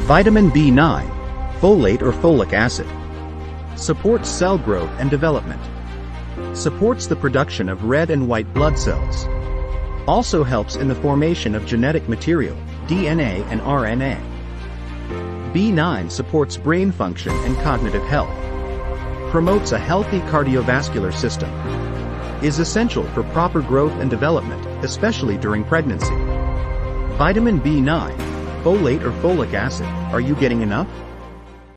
Vitamin B9, folate or folic acid. Supports cell growth and development. Supports the production of red and white blood cells. Also helps in the formation of genetic material, DNA and RNA. B9 supports brain function and cognitive health. Promotes a healthy cardiovascular system. Is essential for proper growth and development, especially during pregnancy. Vitamin B9, folate or folic acid, are you getting enough?